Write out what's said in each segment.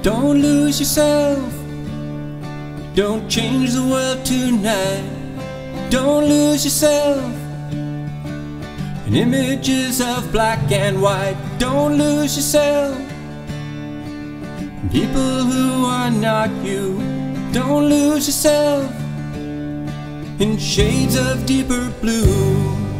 Don't lose yourself. Don't change the world tonight. Don't lose yourself in images of black and white. Don't lose yourself in people who are not you. Don't lose yourself in shades of deeper blue.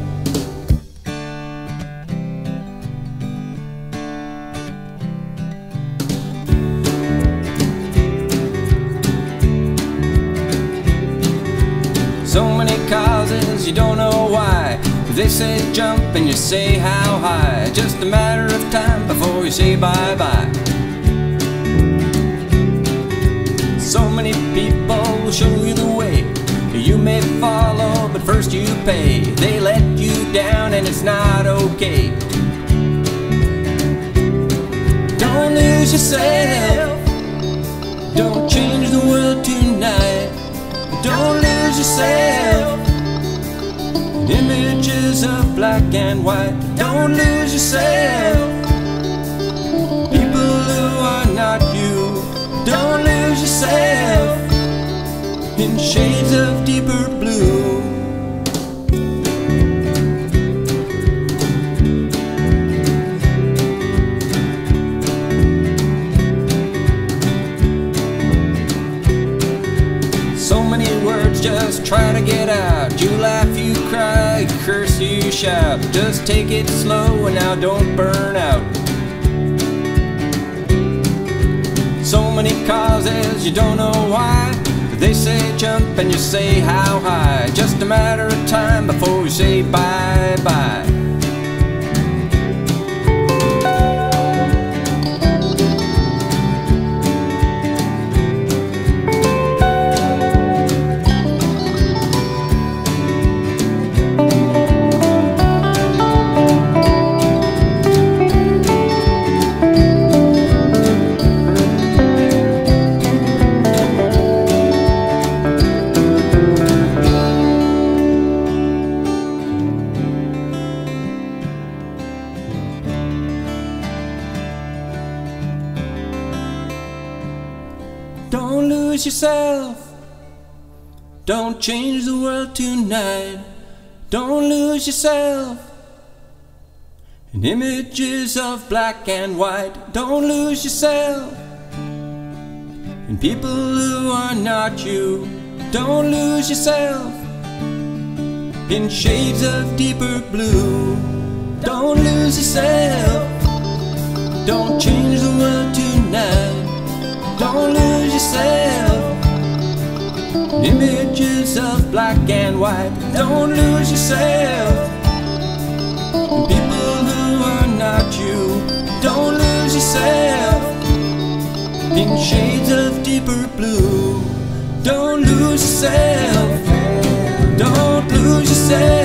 So many causes, you don't know why. They say jump and you say how high. Just a matter of time before you say bye-bye. So many people will show you the way. You may follow, but first you pay. They let you down and it's not okay. Don't lose yourself. Don't change the world tonight. Don't lose yourself in images of black and white. Don't lose yourself, people who are not you. Don't lose yourself in shades of deeper blue. So many words just try to get out. You laugh, you cry, you curse, you shout. Just take it slow and now don't burn out. So many causes, you don't know why. They say jump and you say how high. Just a matter of time before you say bye-bye. Don't lose yourself. Don't change the world tonight. Don't lose yourself in images of black and white. Don't lose yourself in people who are not you. Don't lose yourself in shades of deeper blue. Don't lose yourself. Don't change the world tonight. Don't lose yourself in images of black and white. Don't lose yourself in people who are not you. Don't lose yourself in shades of deeper blue. Don't lose yourself. Don't lose yourself.